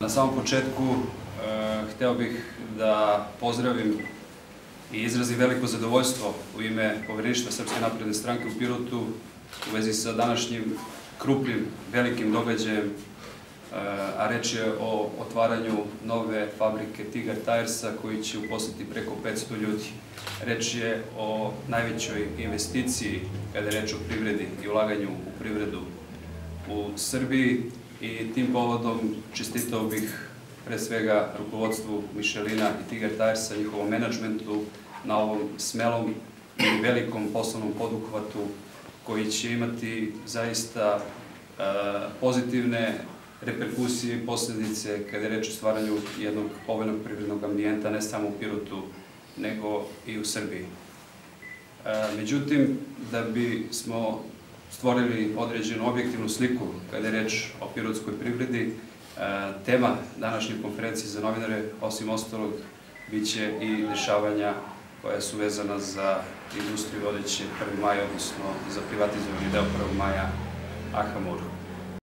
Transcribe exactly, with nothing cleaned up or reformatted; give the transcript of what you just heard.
Na samom početku hteo bih da pozdravim i izrazim veliko zadovoljstvo u ime Povereništva Srpske napredne stranke u Pirotu u vezi sa današnjim krupnim, velikim događajem, a reč je o otvaranju nove fabrike Tigar Tajersa koji će uposliti preko petsto ljudi. Reč je o najvećoj investiciji kada je reč o privredi i ulaganju u privredu u Srbiji i tim povodom čestitao bih pre svega rukovodstvu Mišelina i Tigar Tajersa, njihovom menadžmentu na ovom smelom i velikom poslovnom poduhvatu koji će imati zaista pozitivne reperkusije i posledice kada je reč o stvaranju jednog povoljnog privrednog ambijenta ne samo u Pirotu, nego i u Srbiji. Međutim, da bi smo stvorili određenu objektivnu sliku kada je reč o pirotskoj privredi, tema današnje konferencije za novinare, osim ostalog, bit će i dešavanja koja su vezana za industriju vodeće Prvi maj, odnosno za privatizovani deo Prvog maja Ahamur.